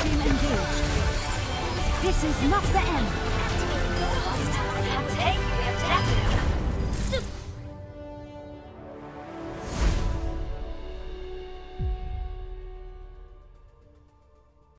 team engaged. This is not the end. Take the objective.